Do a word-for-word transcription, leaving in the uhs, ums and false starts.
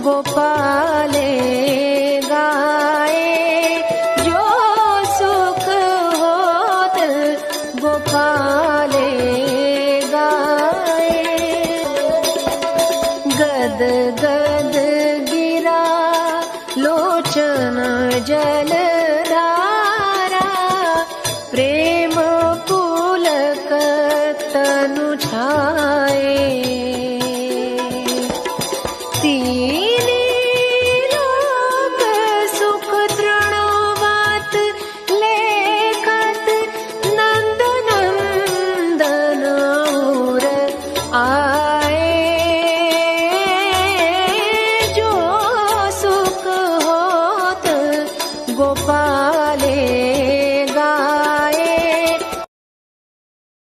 गोपाले गाए, जो सुख होत गोपाले गाए। गद गद गिरा लोचन जल धारा, प्रेम पुलक तनु छाया।